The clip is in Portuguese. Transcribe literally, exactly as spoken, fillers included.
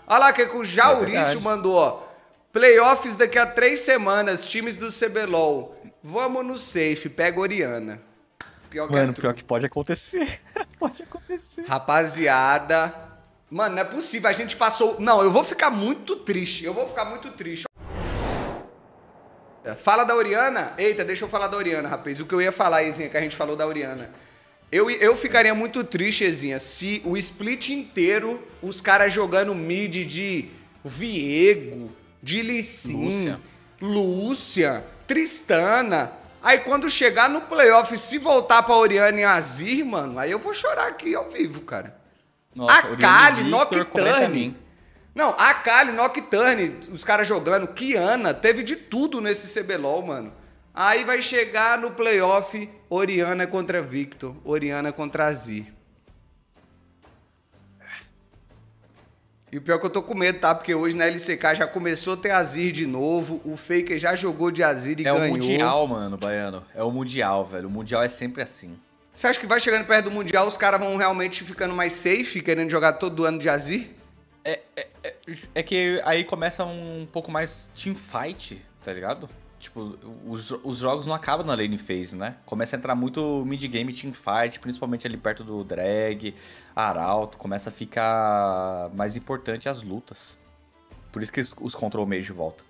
Olha lá que o Jaurício É mandou, ó. Playoffs daqui a três semanas, times do C B L O L. Vamos no safe, pega Oriana. Pior que Mano, é pior true. que pode acontecer. Pode acontecer. Rapaziada. Mano, não é possível. A gente passou. Não, eu vou ficar muito triste. Eu vou ficar muito triste. Fala da Oriana. Eita, deixa eu falar da Oriana, rapaz. O que eu ia falar, Ezinha, que a gente falou da Oriana. Eu, eu ficaria muito triste, Ezinha, se o split inteiro, os caras jogando mid de Viego, de Lissin, Lúcia. Lúcia, Tristana. Aí quando chegar no playoff, se voltar pra Oriana e Azir, mano, aí eu vou chorar aqui ao vivo, cara. Nossa, A Kali, Oriana e Victor, comenta a Nocturne. mim. Não, a Kali, Nocturne, os caras jogando, Kiana, teve de tudo nesse C B L O L, mano. Aí vai chegar no playoff, Oriana contra Victor, Oriana contra Azir. E o pior é que eu tô com medo, tá? Porque hoje na L C K já começou a ter Azir de novo, o Faker já jogou de Azir e É ganhou. o Mundial, mano, Baiano. É o Mundial, velho. O Mundial é sempre assim. Você acha que vai chegando perto do Mundial, os caras vão realmente ficando mais safe, querendo jogar todo ano de Azir? É, é, é, é que aí começa um pouco mais teamfight, tá ligado? Tipo, os, os jogos não acabam na lane phase, né? Começa a entrar muito mid-game teamfight, principalmente ali perto do drag, arauto. Começa a ficar mais importante as lutas. Por isso que os, os control mage voltam.